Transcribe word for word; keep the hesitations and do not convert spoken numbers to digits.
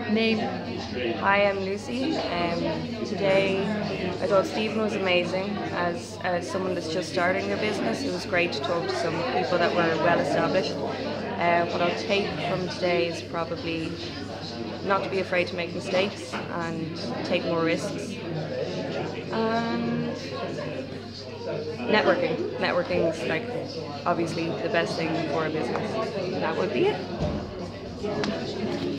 Name. Hi, I'm Lucy. Um, today I thought Stephen was amazing. As, as someone that's just starting their business, it was great to talk to some people that were well established. Uh, what I'll take from today is probably not to be afraid to make mistakes and take more risks. And networking. Networking is like obviously the best thing for a business. That would be it.